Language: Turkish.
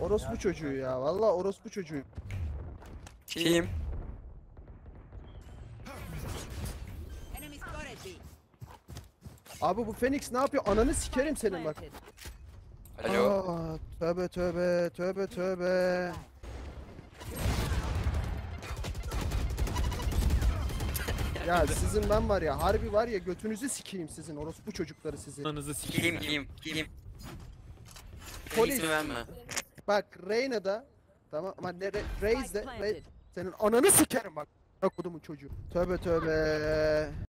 Orospu çocuğu ya. Vallahi orospu çocuğu. Kim? Enemy spotted B. Abi bu Phoenix ne yapıyor? Ananı sikerim senin bak. Planted. Alo. Aa, tövbe tövbe tövbe tövbe. Ya sizin ben var ya harbi var ya götünüzü sikeyim sizin orospu çocukları sizin. Ananızı sikeyim. Kim? Polis. İsmi verme. Bak Reyna'da tamam ama ne Reis de Spike planted. senin ananı sikerim bak. Kodumun çocuğu. Tövbe tövbe.